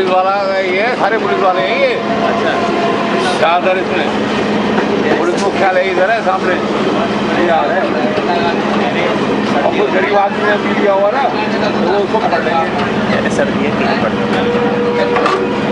Police वाला ये है, सारे पुलिस वाले हैं ये। अच्छा, ज़्यादातर इसमें पुलिस मुख्यालय इधर है सामने, ये आ रहे हैं। और कुछ गरीब आदमी ने पी लिया हुआ ना, तो वो उसको पकड़ लेंगे। सर ये